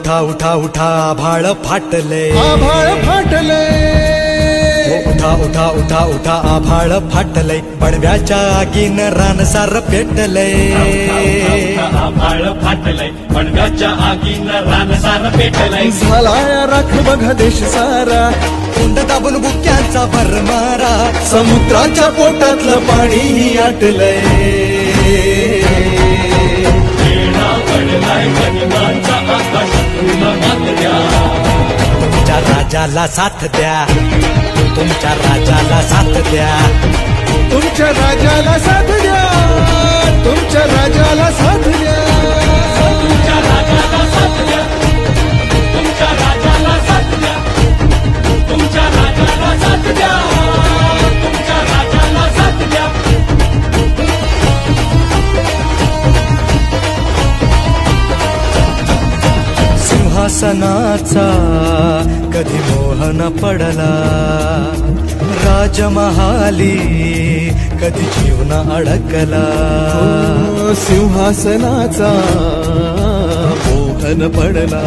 उठा उठा उठा आभाळ फाटले, आभाळ फाटले, उठा उठा उठा उठा आभाळ फाटले, पडव्याच्या आगीन रानसार पेटले, आभाळ फाटले, पडव्याच्या आगीन रानसार पेटले, झालाय राख बघा देश सारा, तोंड दाबून बुक्यांचा भरमारा, समुद्राच्या पोटातलं पाणी आटलंय, वेळा पडलाय गनिमांचा आकाशातून मातल्या, तुमच्या राजाला साथ द्या, तुमच्या राजाला साथ द्या, तुमच्या राजाला साथ द्या, तुमच्या राजाला साथ द्या, तुमच्या राजाला साथ द्या, तुमच्या राजाला साथ द्या, तुमच्या राजाला साथ द्या, तुमच्या राजाला साथ द्या. सिंहासनाचा कधी मोह न पडला, राजमहाली कधी जीव न अडकला, सिंहासनाचा मोहन पडला,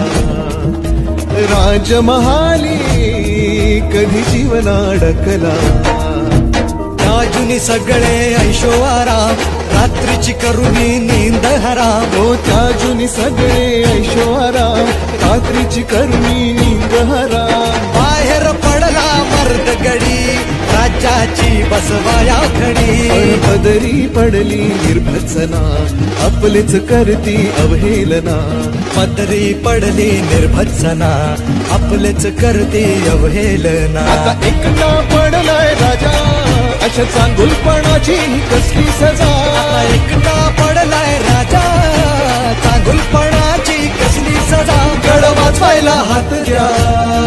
राजमहाली कधी जीवन अडकला, त्याजुनी सगळे ऐशो आराम, रात्रीची करुणी नींद हराम, हो त्याजुनी सगळे ऐशोआराम, रात्रीची करुणी नींद हराम, बाहेर पडला मर्द गडी, राज्याची बसवाया घडी, पदरी पडली निर्भत्सना, आपलेच करती अवहेलना, पदरी पडली निर्भत्सना, आपलेच करते अवहेलना, आता एकटा पडलाय राजा, अशा चांगुलपणाची कसली सजा, आता एकटा पडलाय राजा, चांगुलपणाची कसली सजा, गड वाचवायला हात द्या,